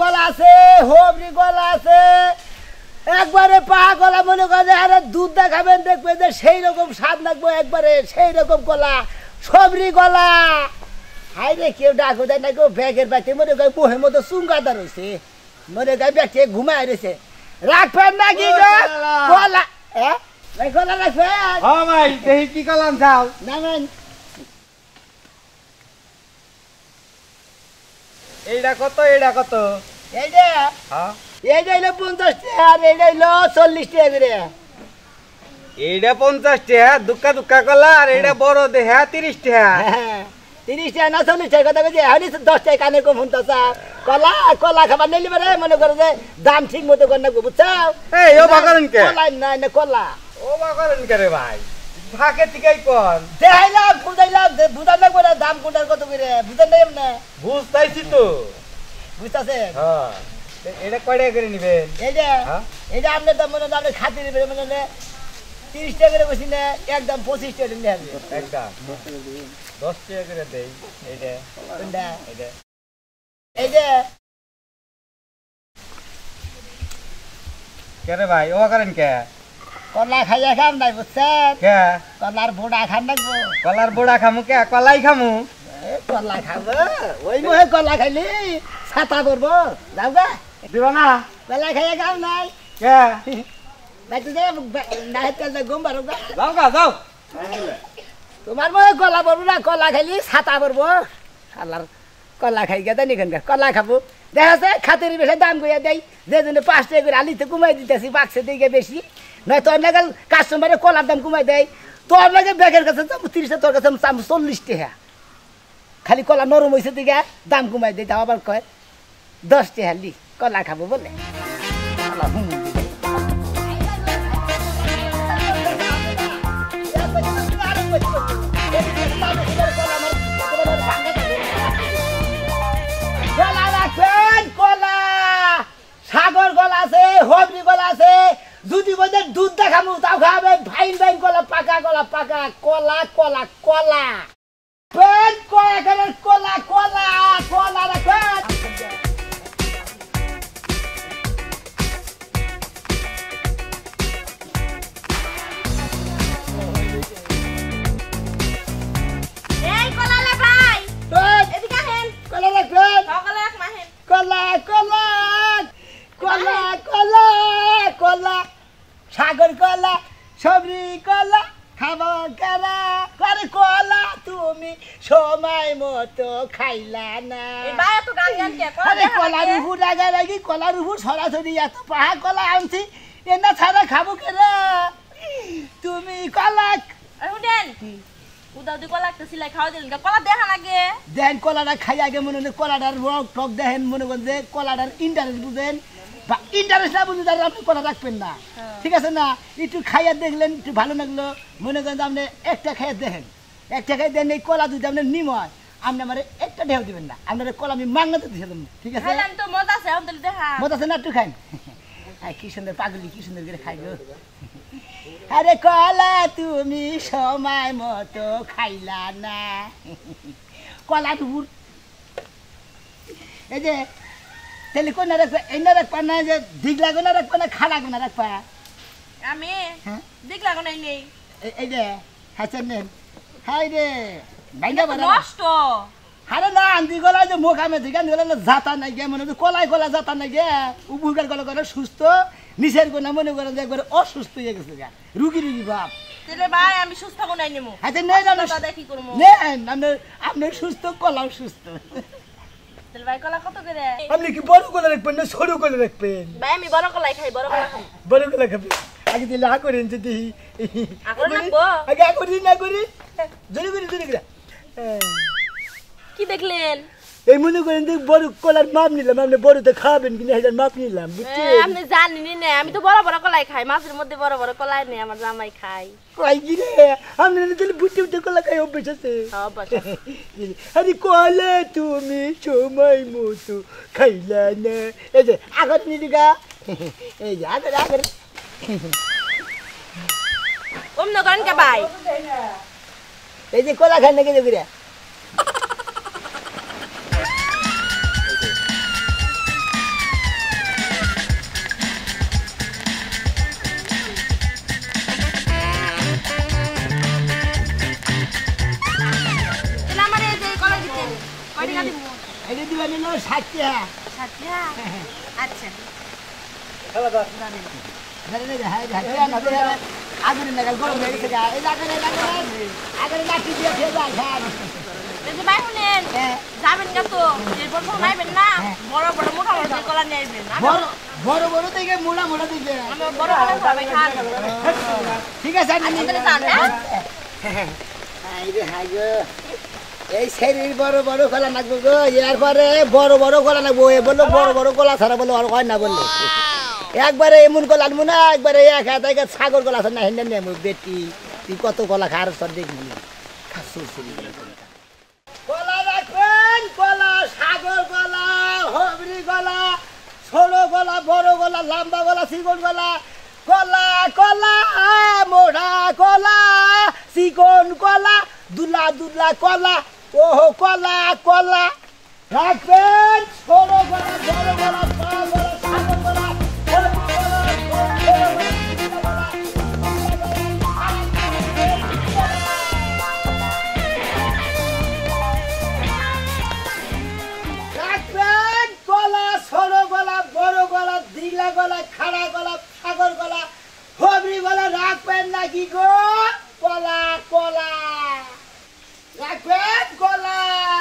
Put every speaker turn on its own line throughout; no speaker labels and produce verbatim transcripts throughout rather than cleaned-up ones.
গলা আছে হবরি গলা আছে একবারে পাহা গলা মনে করে আরে দুধ দেখাবেন দেখবে যে সেই রকম স্বাদ লাগবে একবারে সেই রকম গলা সবরি গলা হাই রে কেউ ডাকো দেয় না কেউ ব্যাগের ব্যাগটি মনে করে বহে মতো চুঙ্গাদার হয়েছে মনে করে ব্যাগটি ঘুমায় রয়েছে রাখবেন নাকি গলা হ্যাঁ ভাই গলা রাখবেন
হ্যাঁ ভাই দেখি কি কলাম যাও
নামেন
এইটা কত এইটা কত
এইটা
হ্যাঁ
এইটা হইলো পঞ্চাশ টাকা আর এইটা হইলো চল্লিশ টাকা করে
এইটা পঞ্চাশ টাকা দুক্কা দুক্কা কলা আর এইটা বড় দেহা তিরিশ টাকা
হ্যাঁ তিরিশ টাকা না চল্লিশ টাকা কথা বলছি হানি দশ টাকা কানে কম শুনতেছ কলা কলা খাবার নিলি পারে মনে করো যে দাম ঠিক মতো করে নেবো বুঝছো
এই ও বাগান কে
কলা না না কলা
ও বাগান কে রে ভাই ফাঁকে ঠিকই কোন
দেখাইলাম বুঝাইলাম বুঝার লাগবো না দাম কোনটার কত করে বুঝার নেই না
বুঝতেছি তো
বুঝতেছে
হ্যাঁ এটা কয় টাকা করে নিবেন
এই যে এই যে আপনি তো মনে আপনি খাতে নেবেন মনে তিরিশ টাকা করে বসি না একদম পঁচিশ টাকা নিয়ে আসবে
একদম দশ টাকা করে দেই এইটা
কোনটা
এইটা
এই যে
কে রে ভাই ও করেন কে
কলা খাইয়া খাম নাই বুঝছেন
কে
কলার বোড়া খান লাগবো
কলার বুড়া খামু কে কলাই খামু
কলা খাবো ওই মহে কলা খাইলি ছাতা করবো যাও গা
দিব না
কলা খাইয়া খাম নাই
কে
বাইতে যে নাহের কাছে ঘুম পারো গা
যাও গা যাও
তোমার মহে কলা পড়বো না কলা খাইলি ছাতা করবো আল্লাহর কলা খাই গেছে নিখানকার কলা খাবো দেখা যাচ্ছে খাতের বেশি দাম কইয়া দেয় যে জন্য পাঁচ টাকা করে আলিতে কমাই দিতেছি বাক্সে দিকে বেশি নয় তোর নাগাল কাস্টমারে কলার দাম কমাই দেয় তোর নাগে ব্যাগের কাছে তিরিশ টাকা তোর কাছে চল্লিশ টাকা খালি কলা নরম হয়েছে দিকে দাম কমাই দেয় তাও আবার কয় দশ টাকা লি কলা খাবো বলে কলা রাখবেন কলা সাগর কলা আছে হবরি কলা আছে যদি বলতে দুধ দেখাবো তাও খাবে ফাইন ফাইন কলা পাকা কলা পাকা কলা কলা কলা পেন কলা খাবেন কলা কলা কলা রাখবেন সাগর কলা সবরি কলা খাবো কলা করে কলা তুমি সময় মতো খাইলা না কলার উপর রাগা রাগি কলার উপর সরাসরি এত পাহা কলা আনছি এনা ছাড়া খাবো কেনা তুমি কলা দেন কলাটা খাই আগে মনে হয় কলাটার রক টক দেখেন মনে করেন যে কলাটার ইন্টারেস্ট বুঝেন বা ইন্টারেস্ট না বুঝেন তাহলে আপনি কলা রাখবেন না ঠিক আছে না একটু খাইয়া দেখলেন একটু ভালো লাগলো মনে করেন আপনি একটা খাইয়া দেখেন একটা খাই দেন এই কলা যদি আপনার নিম হয় আপনি আমার একটা ঢেউ দিবেন না আপনার কলা আমি মাংনাতে দিয়ে দেবেন ঠিক আছে মত আছে না একটু খাইন কি সুন্দর পাগলি কি সুন্দর করে খাইল আরে কলা তুমি সময় মতো খাইলা না কলা দুপুর এই যে তাহলে কোন রাখবা এনে রাখবা না যে দিক লাগো না রাখবা না খা লাগো না রাখবা
আমি দিক লাগো নাই নেই
এই যে হাসান নেন হাই রে ভাইনা বড়
নষ্ট
আরে না আন্দি গলা যে মোকামে দিগান গলা না জাতা নাই গে মনে কলাই গলা জাতা নাই গে উবুকার গলা করে সুস্থ নিচের কোনা মনে করেন যে একবারে অসুস্থ হয়ে গেছে গা রুগী রুগী বাপ
তাহলে ভাই আমি সুস্থ কোনাই নেমু
আচ্ছা নেই না
দাদা কি করব
নেন আপনি আপনি সুস্থ কলাও সুস্থ
তাহলে ভাই কলা কত করে
আপনি কি বড় কলা রাখবেন না ছোট কলা রাখবেন
ভাই আমি বড় কলাই খাই বড় কলা খাই
বড় কলা খাবেন আগে দিলে আ করেন যদি
আগর লাগবো
আগে আ করি না করি জোরে করে জোরে করে
কি দেখলেন
এই মনে করেন যে বড় কলার মাপ নিলাম আপনি বড়তে খাবেন কিনা হাজার মাপ নিলাম বুঝছেন
আপনি জানেনই না আমি তো বড় বড় কলাই খাই মাছের মধ্যে বড় বড় কলাই নেই আমার জামাই খাই
কই গিরে আপনি তাহলে বুঝতে বুঝতে কলা খাই অভ্যাস আছে আরে কলা তুমি সময় মতো খাইলা না এই যে আগত নিদিগা এই যে আগত আগত
অমন করেন কে ভাই
এই যে কলা খান নাকি দেখি
কয়টা গাদি মু
এটা দিবা নিল ষাট টাকা
সাথিয়া আচ্ছা
খেলা দাও
ধরে নে হ্যাঁ হ্যাঁ না দে আগুনে লাগাল গরম হয়ে গেছে গা এই লাগালে লাগালে আগুনে লাঠি দিয়ে খেয়ে যা খান
এই যে ভাই শুনেন যাবেন না তো এরপর ফোন আইবেন না বড় বড় মোটা মোটা কলা নিয়ে আইবেন
বড় বড় বড় থেকে মোড়া মোড়া দিবে
আমি বড় বড় সবাই খান
ঠিক আছে আমি
আচ্ছা তাহলে যান হ্যাঁ
হাই রে হাই গো এই শরীর বড় বড় কলা নাকবো গো এরপরে বড় বড় কলা নাকবো এ বললো বড় বড় কলা ছাড়া বলে আর হয় না বললে একবারে এমন কলা আনবো না একবারে এক হাত এক ছাগল কলা ছাড়া না হেন্ডে নেবো বেটি তুই কত কলা খার সর দেখবি কলা রাখবেন কলা সাগর কলা হবরি কলা ছোট গলা বড় গলা লম্বা গলা চিকন গলা কলা কলা মোড়া কলা চিকন কলা দুলা দুলা কলা ওহো কলা কলা রাখবেন ছোট গলা বড় গলা পা গলা সাগর গলা রাখবেন কলা ছোট গলা বড় গলা দিলা গলা খাড়া গলা সাগর গলা হবরি গলা রাখবেন নাকি গো কলা কলা রাখবেন কলা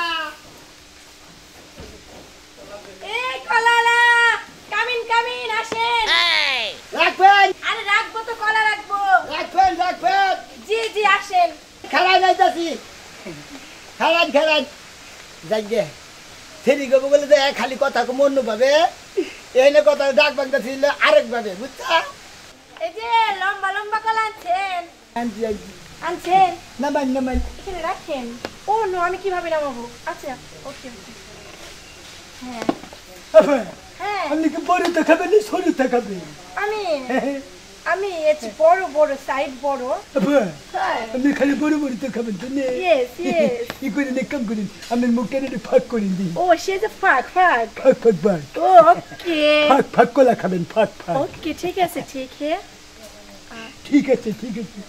এই কলালা কামিন কামিন আসেন
রাখবেন
আরে রাখবো তো কলা রাখবো
রাখবেন রাখবেন
জি জি আসেন
খেলায় যাইতাছি খেলান খেলান যাইগে সেরি গো বলে যে খালি কথা কম অন্য ভাবে এই না কথা ডাক বাংলা ছিল আরেক ভাবে বুঝছা
এই যে লম্বা লম্বা কলা আনছেন
আনছি আনছি
আনছেন
নামান নামান
এখানে রাখেন ও নো আমি কিভাবে নামাবো আচ্ছা ওকে ওকে হ্যাঁ হ্যাঁ
আপনি কি বড়টা খাবেন না সরুটা খাবেন
আমি আমি এটি বড় বড় সাইড বড় হ্যাঁ
আপনি খালি বড় বড়টা খাবেন তো নে
ইয়েস ইয়েস
ই করে নে কাম করেন আমি মুখটা একটু ফাঁক করে দিই
ও সে যে ফাক ফাক
ফাঁক ফাঁক ফাঁক
ও ওকে
ফাঁক ফাঁক কলা খাবেন ফাঁক ফাঁক
ওকে ঠিক আছে ঠিক আছে
ঠিক আছে ঠিক আছে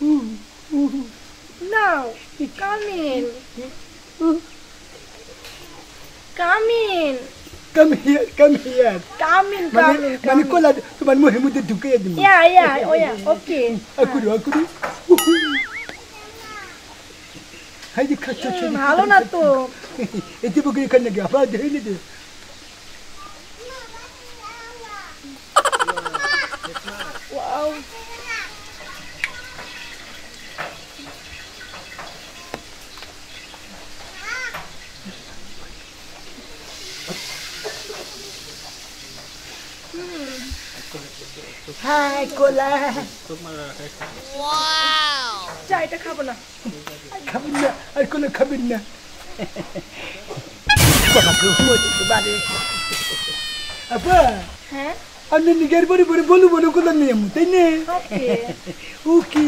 নাও come in come in
Come here, come here.
come in come
মানে
in
মানে
come in
কলা তোমার মুখের মধ্যে ঢুকিয়ে দিই
yeah yeah oh yeah okay
আকুরি আকুরি হাই দি খাচ্ছ ছেড়ে
ভালো না তো
এতে বকরি খান নাকি আবার ধরে দে
wow
হাই কোলা
চা এটা খাবো না
খাবেন না আর কোলা খাবেন না আপা
হ্যাঁ
আপনি নিজের পরে পরে বলু বলু কোলা নিয়ে আমু তাই না
ওকে
ওকে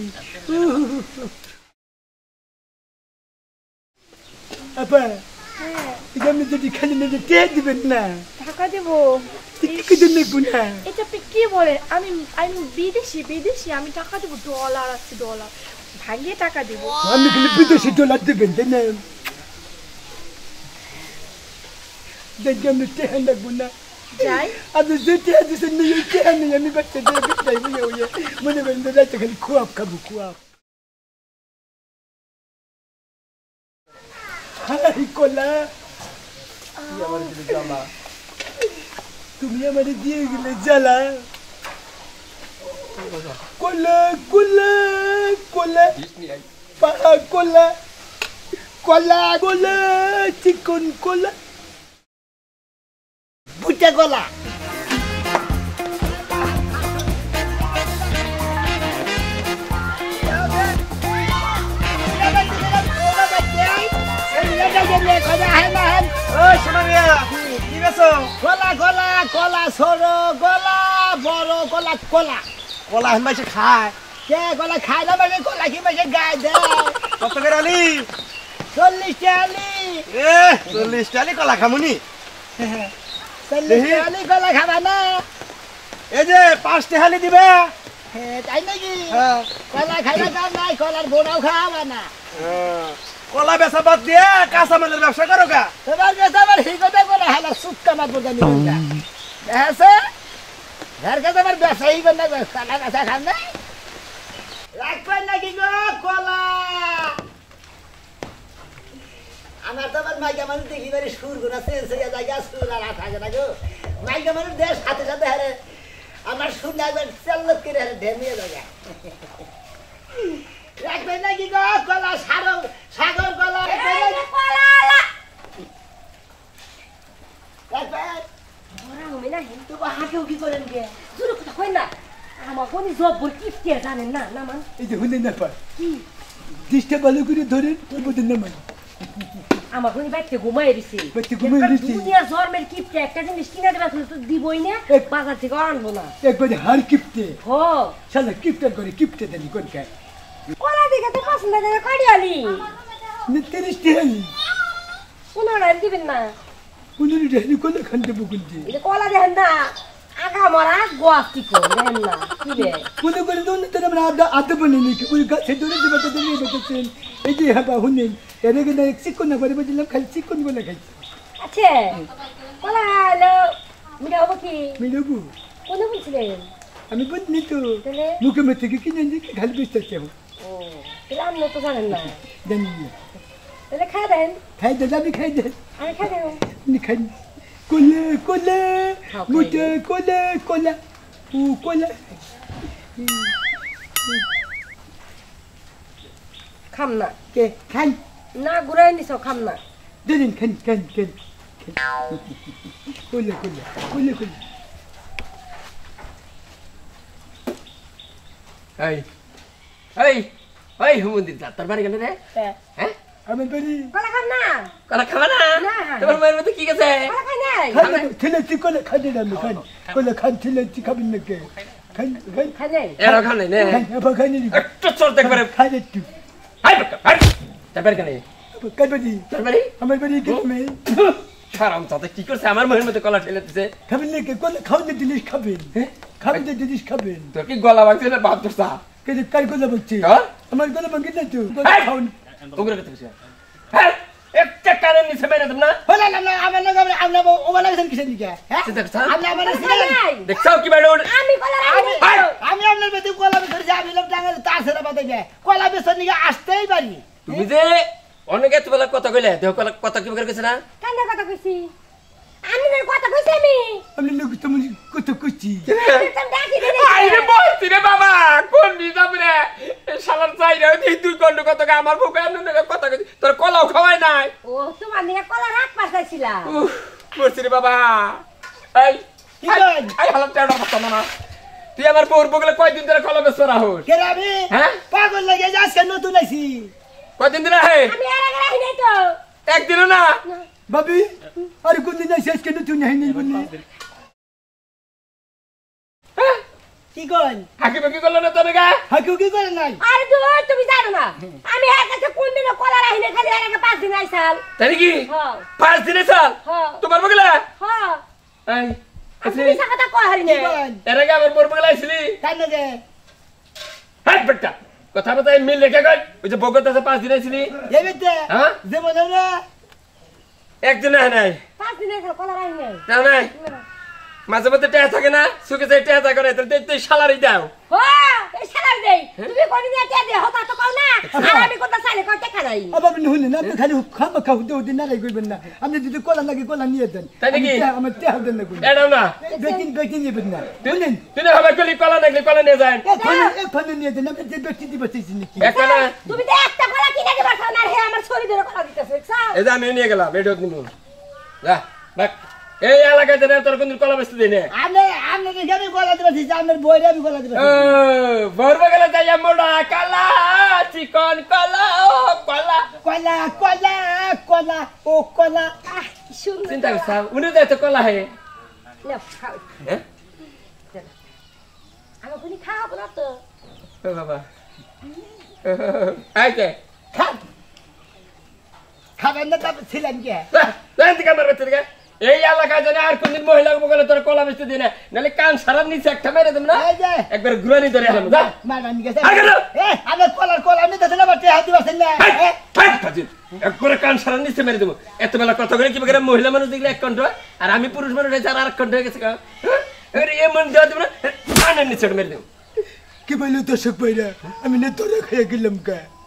আপা
হ্যাঁ
আপনি যদি খালি না টেয়ে দিবেন না
টাকা দেবো
টিকে দেন না
এটা আপনি কি বলেন আমি আমি বিদেশি বিদেশি আমি টাকা দেবো ডলার আছে ডলার ভাঙিয়ে টাকা দেবো
আমি খালি বিদেশি ডলার দেবেন তাই না দেখি আমি টেহে লাগবো না
যাই
আপনি যে টেহে দিচ্ছেন না এই টেহে নেই আমি বাচ্চা দিয়ে বিটাই বুঝে বুঝে মনে করেন তো রাইতে খালি খুয়াব খাবো খুয়াব হাই কোলা তুমি আমারে দিয়ে গেলে জ্বালা কোলা কোলা কোলা পাহা কোলা কোলা কোলা চিকন কোলা বুটা কোলা কলা কলা কলা সরো গলা বড় কলা কলা
কলা হেন মাইছে খায়
কে কলা খাই না মানে কলা কি মাসে গায়ে দেয়
কত করে আলি
চল্লিশ টালি
এ চল্লিশ টালি কলা খামুনি
চল্লিশ টালি কলা খাবা না
এই যে পাঁচ টালি দিবে
হ্যাঁ তাই নাকি
হ্যাঁ
কলা খাইলে দাম নাই কলার বোনাও খাওয়াবা না
কলা বেচা বাদ দিয়ে কাঁচা মালের ব্যবসা করো গা
তোমার কাছে আমার সেই কথা করে হালা সুটকা মাছ বোঝা নিবেন না আছে যার কাছে আমার ব্যবসা এই করে না কাঁচা কাঁচা খান না রাখবেন নাকি গো কলা আমার তো আমার মাইকা মানুষ দেখি বাড়ি সুর গুনা চেঞ্জ হয়ে জায়গা সুর আর থাকে না গো মাইকা মানুষ দেশ সাথে সাথে হারে আমার সুর না একবার চাল্লত করে হারে ঢেমিয়ে জায়গা রাখবেন নাকি গো কলা সাগর সাগর কলা
কি করেন গে কথা কই না আমার কোন জব্বর কিপটে জানেন না না মান
এই যে হুনে না পার কি দিশটা ভালো করে ধরেন তোর বদন না মান
আমার কোন বাইতে ঘুমাই দিছি
বাইতে ঘুমাই দিছি
দুনিয়া জন্মের কিপটে একটা জিনিস কিনা দেবা তো দিবই না বাজার থেকে আনবো না
একবারে হার কিপটে
হো
শালা কিপটা করে কিপটে দেনি কোন কে
কোলা দিকে তো পছন্দ করে কাড়ি আলি
নে তিরিশ টাকা
উনারা দিবেন না
উনি ঢেলি কোলা খান দেব কোনটি
এটা কোলা দেখেন না আগা মরা গোয়া কি কো দেখেন না কি বে
কোন করে দোন তো আমরা আদা আদা বনিনি কি ওই গাছে ধরে দেব তো দেনি দেখছেন এই যে হাবা হুনে এনে গেলে এক চিকন না করে বললাম খালি চিকন বলে খাইছি
আচ্ছা কোলা হলো মিডা হবো কি
মিলবু
কোন বলছিলেন
আমি বলনি তো
তাহলে
মুখে মুখে থেকে কিনে নিয়ে খালি বেচতে
ও তাহলে আপনি তো জানেন না
জানি
তাহলে খাই দেন
খাই দে যাবি খাই দে
আমি খাই দেব
নি খাই কোলে কোলে মুটে কোলে কোলা ও কোলা
খাম না
কে খাই
না গুড়াই নিছ খাম না
দিন খান খান খান কোলে কোলে কোলে কোলে
এই এই এই হুমুন্দি তোর বাড়ি গেল রে হ্যাঁ
আমি বলি
কলা খাম না
কলা খাবা না তোমার মায়ের মধ্যে কি গেছে
কলা খাই নাই
খান ছেলে চি কোলে খান দিলাম খান কোলে খান ছেলে চি খাবেন না কে খান খান
খাই নাই
এর ওখানে নে
খান আবার খান নি
একটু চোর দেখবারে
খান একটু
হাই হাই তোর বাড়ি কেন
কার বাড়ি
তোর বাড়ি
আমার বাড়ি কে মে
খারাম তাতে কি করছে আমার মায়ের মধ্যে কলা ঠেলে দিছে
খাবেন না কে কোলে খাওয়া দে জিনিস খাবেন খাবেন দে জিনিস খাবেন
তোর কি গলা ভাঙছে না বাপ দোস্তা
কে কার কোলে বলছি
হ্যাঁ
আমার কোলে ভাঙি না তো খাওন
ওগুলো কথা কইছে হ্যাঁ একটা কারণ নিছে মেরে দেব না
হলা না না আমার না আমরা ও বলা গেছেন কিসের দিকে হ্যাঁ
চিন্তা করছ
আপনি আমার ছিলেন
দেখছাও কি বাইরে
আমি কলা রাখি
আমি আমি আপনার বেতে কলা বেচে যাবি লোক টাঙ্গালে তার সেরা বাদে গে কলা বেচে নিয়ে আসতেই পারি
তুমি যে অনেক এত বেলা কথা কইলে দেহ কলা কথা কি করে কইছ না
কেন কথা কইছি আমি না কথা কইছি আমি
আমি লোক তো মুজি কত কুচি
তুমি ডাকি দে
আইরে বলতি রে বাবা কোন নিজাম রে শালার চাই রে তুই দুই কন্ড কত আমার বুকে এমন কথা কই তোর কলাও খাওয়াই নাই
ও তোমার নিয়ে কলা রাখ পাঠাইছিলা
উফ মরছি রে বাবা এই
কি কই
আই হালাত টাড়া কথা না তুই আমার বউর বগলে কয়দিন ধরে কলা বেচছ রাহুল
কে আমি
হ্যাঁ
পাগল লাগে আজকে নতুন আইছি
কয়দিন ধরে হে
আমি আর আগে রাখি নাই তো
একদিনও না
বাবি আর কোন দিন আইছি আজকে নতুন নাই নি বলি কি কই
হাকি বাকি করলো না তোর গা
হাকিও কি করে নাই
আরে তো তুমি জানো না আমি এর কাছে কোন দিন কলা রাখি নাই খালি এর আগে পাঁচ দিন আইসাল
তাই কি
হ্যাঁ
পাঁচ দিনে চাল
হ্যাঁ
তোমার বগলে
হ্যাঁ
এই
আপনি মিছা কথা কই হারি
কি
না
কই
এর আগে আমার বউর বগলে আইছিলি
তাই না যে
হাট বেটা কথা বলতে মিল রেখে গই ওই যে বগত আছে পাঁচ দিন আইছিলি
এই বেতে
হ্যাঁ
যে বলে না
একদিন হয় নাই
পাঁচ দিন আইসাল কলা রাখি নাই
তাও নাই মাঝে মধ্যে টেয়া থাকে না সুখে যাই টেয়া থাকে না তাহলে তুই সালারি দাও
হ্যাঁ এই শালার দেই তুমি কোন দিন এতে দে হতা তো কও না আর আমি কোনটা চাইলে কই টাকা নাই
আবার আপনি হলেন আপনি খালি খামা খাও দে দিন না করবেন না আপনি যদি কলা লাগে কলা নিয়ে দেন
তাই নাকি?
আমার তে দেন না কোন
এটাও না
বেকিন বেকিন নেবেন না বলেন
তুই না হবে কলি কলা নাগলি কলা নিয়ে যান
এক ফানে এক ফানে নিয়ে দেন আপনি যে ব্যক্তি দিতে পারছেন নাকি
এক কলা
তুমি তো একটা কলা কিনে দিবা না হে আমার শরীরের কলা দিতেছ দেখছাও
এই যে আমি নিয়ে গেলাম এটাও নিব যা দেখ এই এলাকায় যেন তোর কোন কলা বেচতে দিই না
আপনি আপনি দেখে আমি কলা দিতে পারছি আপনার বইরে আমি কলা দিতে
ও বরবা গেলে যাই মোড়া কালা চিকন কলা ও কলা
কলা কলা কলা ও কলা
আহ কি সুন্দর
চিন্তা করছ উনি যাই তো কলা হে
লে খাও
হ্যাঁ
আমার কোনি খাওয়াবো না তো
ও বাবা আইতে
খান খাবেন না তারপর ছিলেন কে
জান থেকে আমার বেঁচে গা এই এলাকায় যেন আর কোনদিন মহিলা বলে তোর কলা বেচতে দিই না নাহলে কান সারা নিচে একটা মেরে দেব না
এই যে
একবার ঘুরানি ধরে এলাম যা
মারান গেছে
আগে না।
এ আমি কলার কলা আমি দেখেন আবার তে হাত দিবাছেন না
হাই হাই কাজিন এক করে কান সারা নিচে মেরে দেবো এত বেলা কথা বলে কি করে মহিলা মানুষ দেখলে এক কণ্ঠ হয় আর আমি পুরুষ মানুষ হয়েছে আর এক কণ্ঠ হয়ে গেছে এমন দেওয়া দেবো না কানের নিচে মেরে দেবো
কি বললো দর্শক ভাইরা আমি না তোরা খাইয়া গেলাম কা